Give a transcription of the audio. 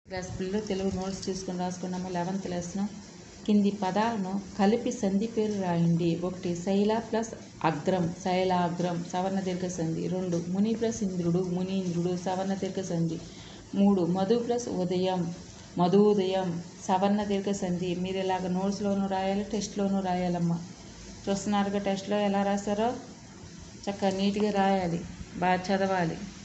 Class పిల్లలు Telugu notes తీసుకుని రాసుకున్నాము. 11th lesson. కింది పదాలను కలిపి సంధి పేరు రాయండి. 1 శైల ప్లస్ అగ్రం, శైలాగ్రం, సవర్ణ దీర్ఘ సంధి. 2 ముని ప్లస్ ఇంద్రుడు, మునీంద్రుడు, సవర్ణ దీర్ఘ సంధి. 3 మధు ప్లస్ ఉదయం, మధుదయం, సవర్ణ దీర్ఘ సంధి. మీరు ఇలాగ నోట్స్లోనూ రాయాలి, టెస్ట్లోనూ రాయాలమ్మా. చూస్తున్నారుగా టెస్ట్లో ఎలా రాశారో. చక్కగా నీట్గా రాయాలి, బాగా చదవాలి.